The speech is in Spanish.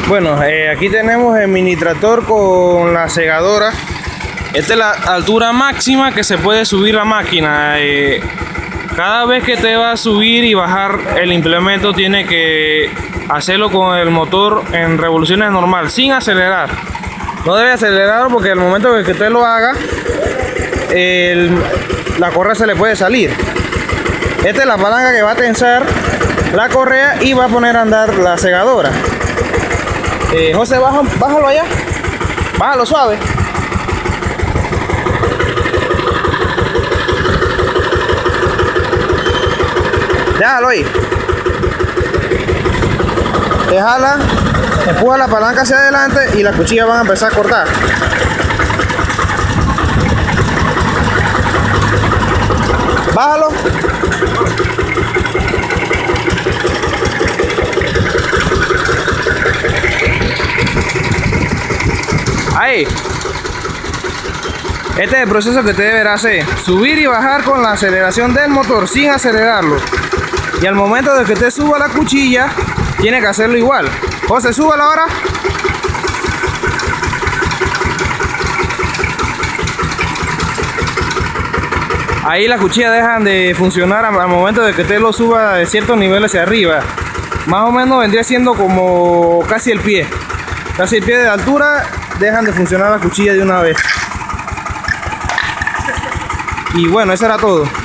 Bueno, aquí tenemos el mini tractor con la segadora. Esta es la altura máxima que se puede subir la máquina. Cada vez que te va a subir y bajar el implemento, tiene que hacerlo con el motor en revoluciones normal, sin acelerar. No debe acelerar porque al momento que usted lo haga, la correa se le puede salir. Esta es la palanca que va a tensar la correa y va a poner a andar la segadora. José, bájalo allá. Bájalo suave. Déjalo ahí. Déjala, empuja la palanca hacia adelante y las cuchillas van a empezar a cortar. Bájalo. Ahí. Este es el proceso que usted deberá hacer: subir y bajar con la aceleración del motor sin acelerarlo. Y al momento de que usted suba la cuchilla, tiene que hacerlo igual. José, súbala ahora. Ahí las cuchillas dejan de funcionar al momento de que usted lo suba de cierto nivel hacia arriba. Más o menos vendría siendo como casi el pie. Casi el pie de altura, dejan de funcionar las cuchillas de una vez. Y bueno, eso era todo.